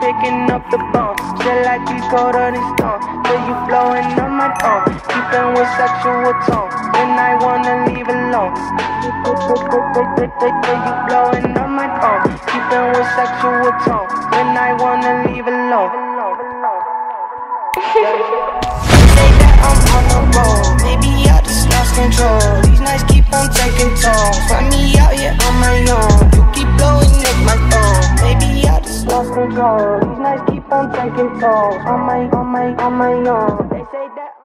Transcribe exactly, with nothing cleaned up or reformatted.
picking up the bone. Feel like you colder than stone. Feel you blowing on my phone. Keeping with sexual tone. When I wanna leave alone. Feel you blowing on my phone. Keeping with sexual tone. When I wanna leave alone. Say that I'm on the road. Maybe I just lost control. These nights keep on taking tolls. Find me out here on my own. You keep blowing up my phone. Maybe I just lost control. These nights keep on taking tolls. On my, on my, on my own. They say that